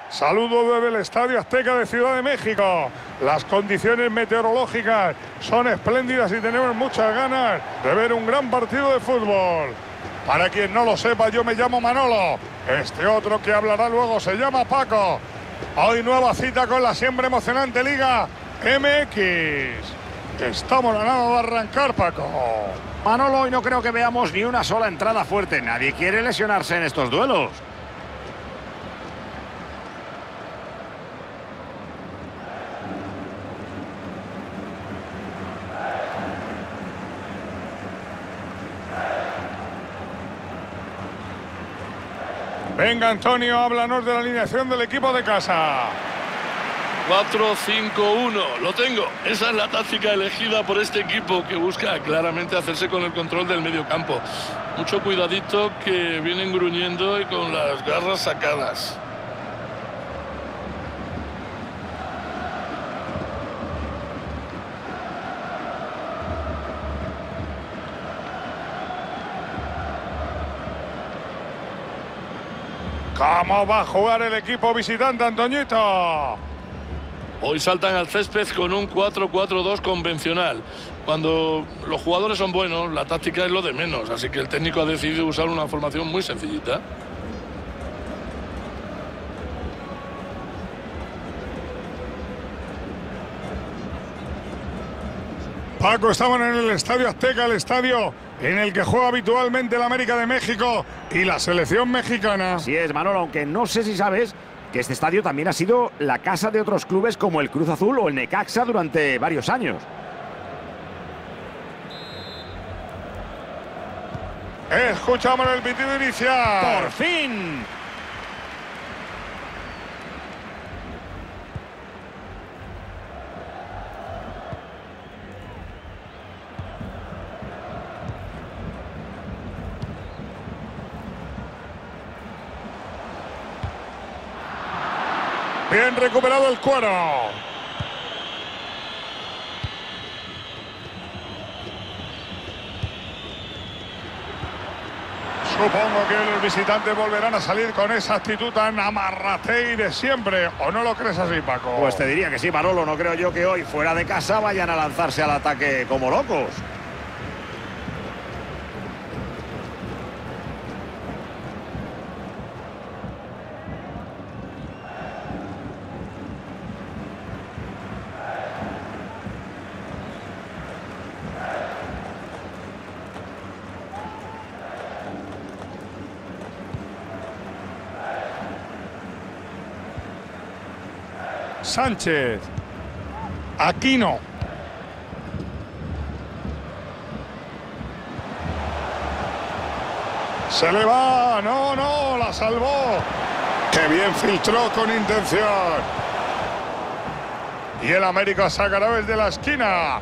Saludo desde el Estadio Azteca de Ciudad de México. Las condiciones meteorológicas son espléndidas y tenemos muchas ganas de ver un gran partido de fútbol. Para quien no lo sepa, yo me llamo Manolo. Este otro que hablará luego se llama Paco. Hoy nueva cita con la siempre emocionante Liga MX. Estamos a nada de arrancar, Paco. Manolo, hoy no creo que veamos ni una sola entrada fuerte. Nadie quiere lesionarse en estos duelos. Venga, Antonio, háblanos de la alineación del equipo de casa. 4-5-1, lo tengo. Esa es la táctica elegida por este equipo que busca claramente hacerse con el control del medio campo. Mucho cuidadito que vienen gruñendo y con las garras sacadas. ¿Cómo va a jugar el equipo visitante, Antoñito? Hoy saltan al césped con un 4-4-2 convencional. Cuando los jugadores son buenos, la táctica es lo de menos. Así que el técnico ha decidido usar una formación muy sencillita. Paco, estaban en el Estadio Azteca, el estadio en el que juega habitualmente el América de México y la selección mexicana. Así es, Manolo, aunque no sé si sabes que este estadio también ha sido la casa de otros clubes como el Cruz Azul o el Necaxa durante varios años. Escuchamos el pitido inicial. ¡Por fin! Bien recuperado el cuero. Supongo que los visitantes volverán a salir con esa actitud tan amarrate y de siempre. ¿O no lo crees así, Paco? Pues te diría que sí, Manolo. No creo yo que hoy, fuera de casa, vayan a lanzarse al ataque como locos. Sánchez. Aquino. Se le va. No, la salvó. Qué bien filtró con intención. Y el América sacará desde la esquina.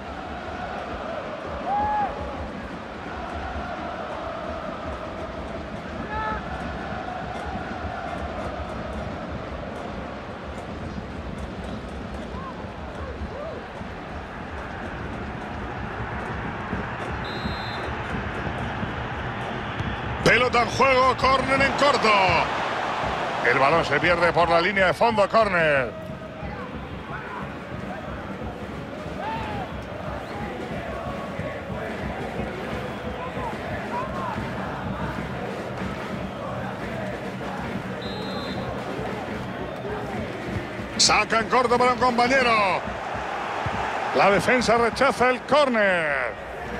Pelota en juego, córner en corto. El balón se pierde por la línea de fondo, córner. Saca en corto para un compañero. La defensa rechaza el córner.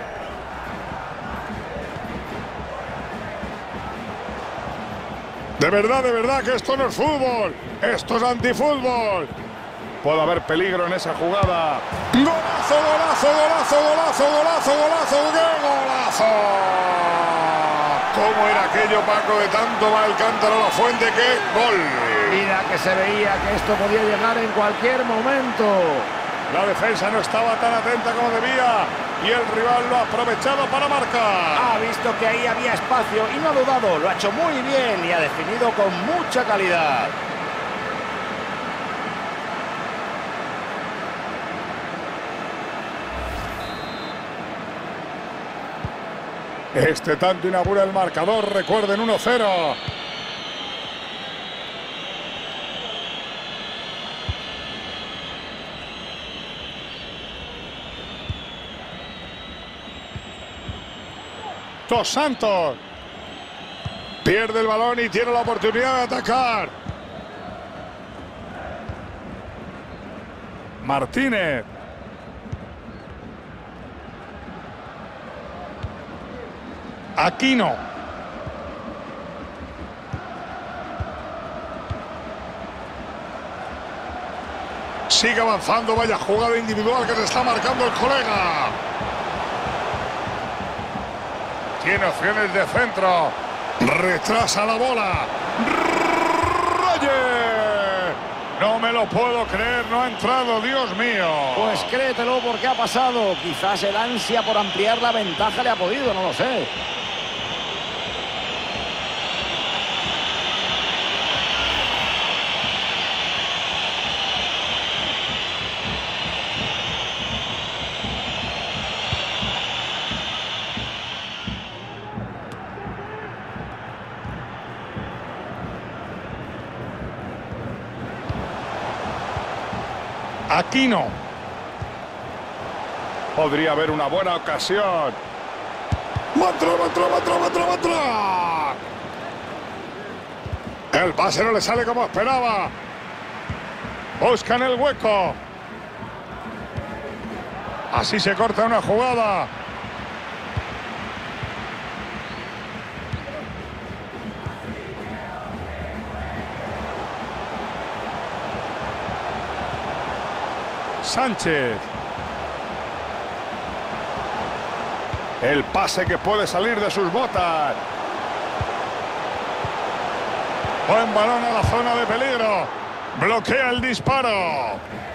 De verdad que esto no es fútbol. Esto es antifútbol. Puede haber peligro en esa jugada. ¡Golazo, golazo, golazo, golazo, golazo, golazo! ¡Qué golazo! ¿Cómo era aquello, Paco, de tanto va el cántaro a la fuente? ¡Qué gol! Mira que se veía que esto podía llegar en cualquier momento. La defensa no estaba tan atenta como debía y el rival lo ha aprovechado para marcar. Ha visto que ahí había espacio y no ha dudado. Lo ha hecho muy bien y ha definido con mucha calidad. Este tanto inaugura el marcador. Recuerden, 1-0. Dos Santos. Pierde el balón y tiene la oportunidad de atacar. Martínez. Aquino. Sigue avanzando, vaya jugada individual que se está marcando el colega. Tiene opciones de centro. Retrasa la bola. Reyes. No me lo puedo creer, no ha entrado, Dios mío. Pues créetelo porque ha pasado. Quizás el ansia por ampliar la ventaja le ha podido, no lo sé. Aquino. Podría haber una buena ocasión. ¡Matra! El pase no le sale como esperaba. Buscan el hueco. Así se corta una jugada. Sánchez. El pase que puede salir de sus botas. Buen balón a la zona de peligro. Bloquea el disparo.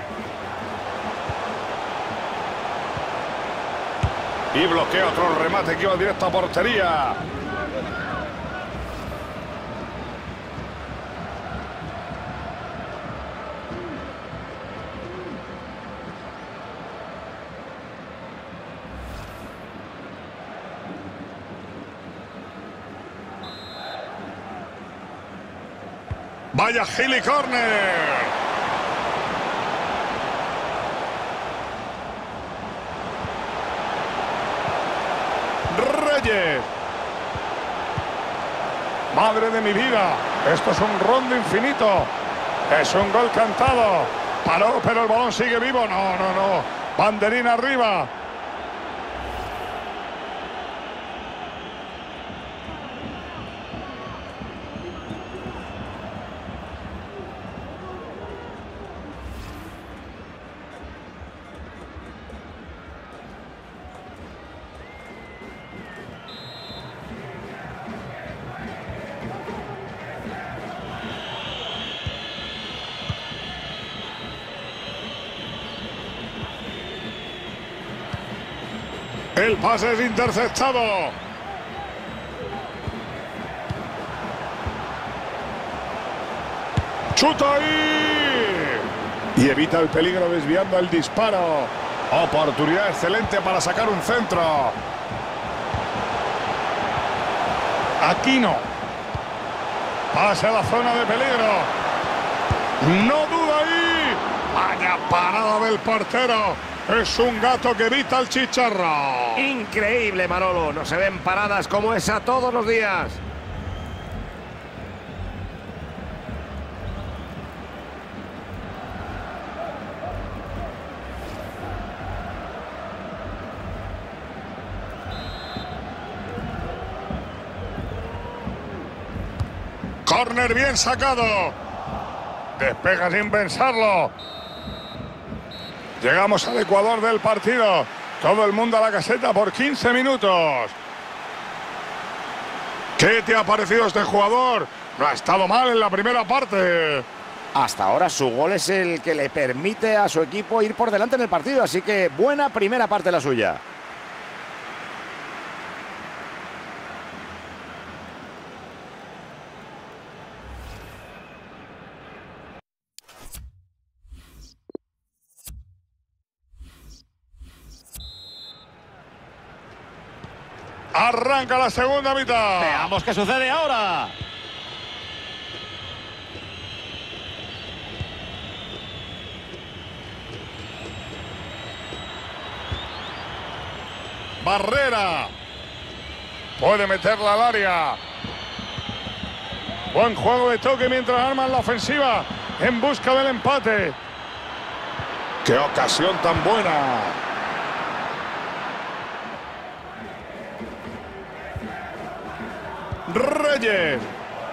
Y bloquea otro remate que iba directo a portería. Vaya Gili Corner. Reyes. Madre de mi vida. Esto es un rondo infinito. Es un gol cantado. Paró, pero el balón sigue vivo. No. Banderín arriba. El pase es interceptado. ¡Chuta ahí! Y evita el peligro desviando el disparo. Oportunidad excelente para sacar un centro. Aquino. Pase a la zona de peligro. No duda ahí. Vaya parada del portero. Es un gato que evita el chicharro. Increíble, Manolo. No se ven paradas como esa todos los días. Córner bien sacado. Despega sin pensarlo. Llegamos al ecuador del partido. Todo el mundo a la caseta por 15 minutos. ¿Qué te ha parecido este jugador? No ha estado mal en la primera parte. Hasta ahora su gol es el que le permite a su equipo ir por delante en el partido. Así que buena primera parte la suya. Arranca la segunda mitad. Veamos qué sucede ahora. Barrera. Puede meterla al área. Buen juego de toque mientras arman la ofensiva en busca del empate. ¡Qué ocasión tan buena! Reyes.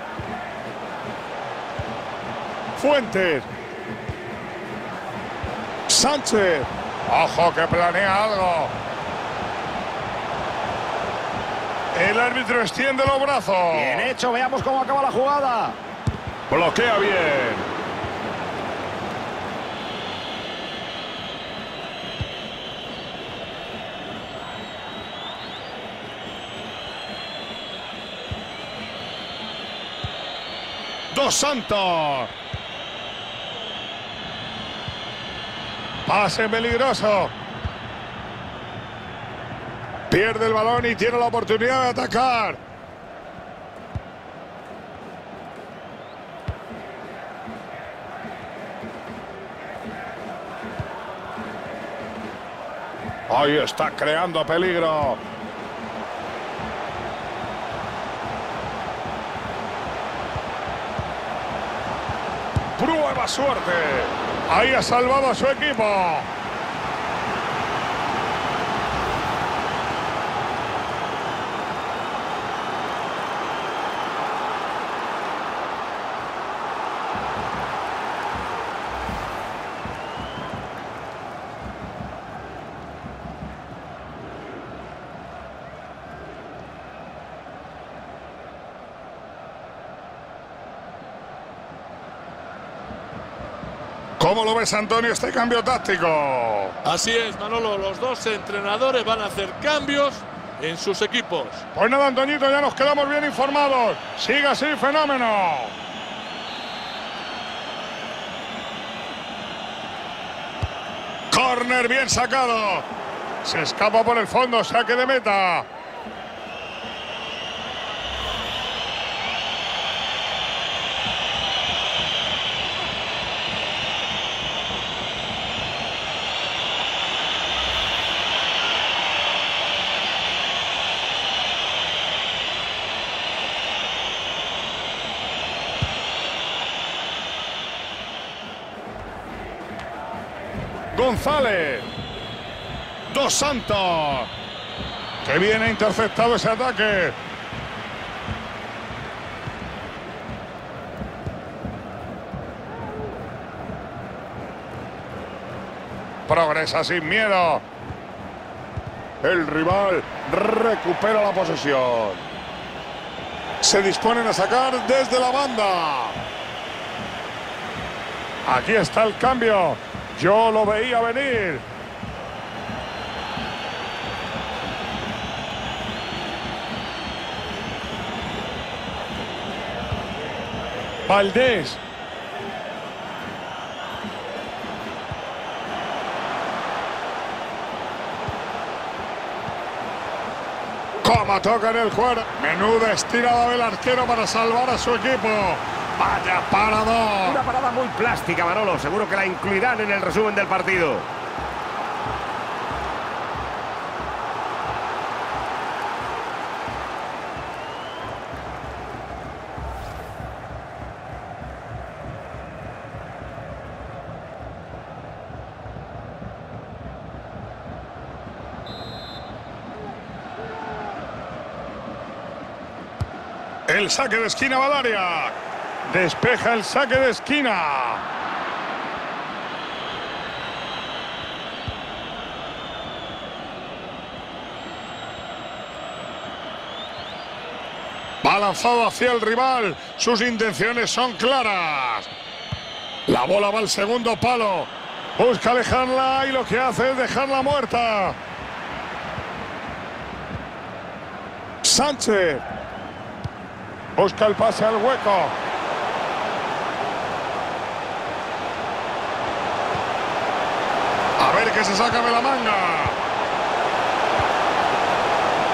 Fuentes. Sánchez. Ojo que planea algo. El árbitro extiende los brazos. Bien hecho, veamos cómo acaba la jugada. Bloquea bien. Dos Santos. Pase peligroso. Pierde el balón y tiene la oportunidad de atacar. Ahí está creando peligro. Prueba suerte. Ahí ha salvado a su equipo. ¿Cómo lo ves, Antonio, este cambio táctico? Así es, Manolo. Los dos entrenadores van a hacer cambios en sus equipos. Pues nada, Antoñito, ya nos quedamos bien informados. Siga así, fenómeno. Córner bien sacado. Se escapa por el fondo, saque de meta. González. Dos Santos. Que viene interceptado ese ataque. Progresa sin miedo. El rival recupera la posesión. Se disponen a sacar desde la banda. Aquí está el cambio. Yo lo veía venir. Valdés. Cómo toca en el cuero. Menuda estirada del arquero para salvar a su equipo. ¡Vaya paradón! Una parada muy plástica, Manolo. Seguro que la incluirán en el resumen del partido. El saque de esquina va al área. Despeja el saque de esquina. Va lanzado hacia el rival. Sus intenciones son claras. La bola va al segundo palo. Busca alejarla y lo que hace es dejarla muerta. Sánchez. Busca el pase al hueco. A ver qué se saca de la manga.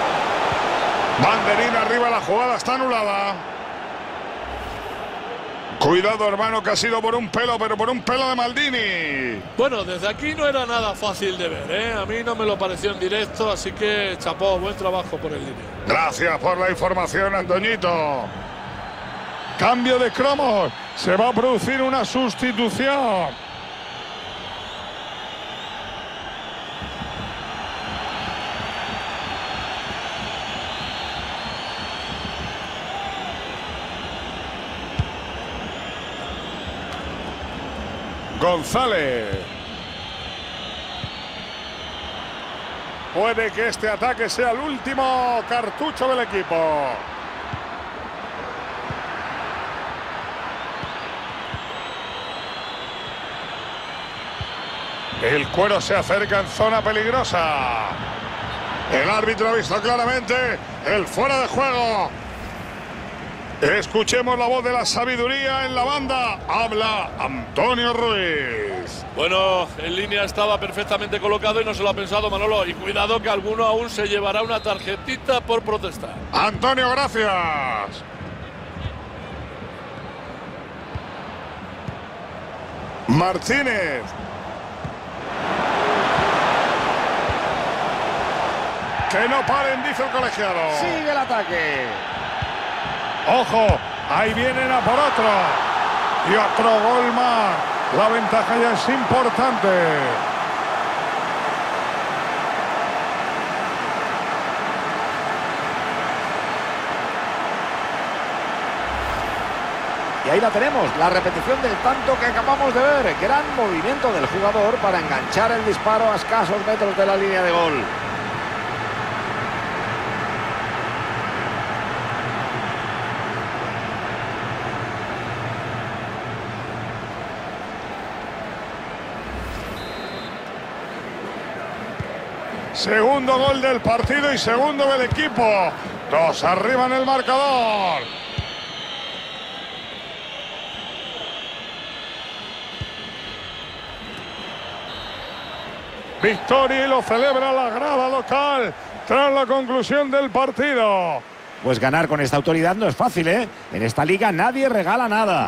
Banderín arriba, la jugada está anulada. Cuidado, hermano, que ha sido por un pelo, pero por un pelo de Maldini. Bueno, desde aquí no era nada fácil de ver, ¿eh? A mí no me lo pareció en directo, así que chapó, buen trabajo por el línea. Gracias por la información, Antoñito. Cambio de cromos. Se va a producir una sustitución. González. Puede que este ataque sea el último cartucho del equipo. El Cuero se acerca en zona peligrosa. El árbitro ha visto claramente el fuera de juego. Escuchemos la voz de la sabiduría en la banda. Habla Antonio Ruiz. Bueno, en línea estaba perfectamente colocado y no se lo ha pensado Manolo. Y cuidado que alguno aún se llevará una tarjetita por protestar. Antonio, gracias. Martínez. Que no paren, dice el colegiado. Sigue el ataque. Ojo, ahí vienen a por otro. Y otro gol más. La ventaja ya es importante. Y ahí la tenemos, la repetición del tanto que acabamos de ver. Gran movimiento del jugador para enganchar el disparo a escasos metros de la línea de gol. Segundo gol del partido y segundo del equipo. 2 arriba en el marcador. Victoria y lo celebra la grada local tras la conclusión del partido. Pues ganar con esta autoridad no es fácil, ¿eh? En esta liga nadie regala nada.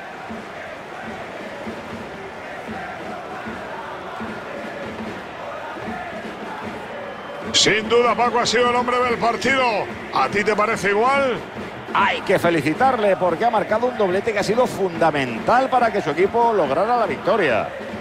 Sin duda, Paco ha sido el hombre del partido. ¿A ti te parece igual? Hay que felicitarle porque ha marcado un doblete que ha sido fundamental para que su equipo lograra la victoria.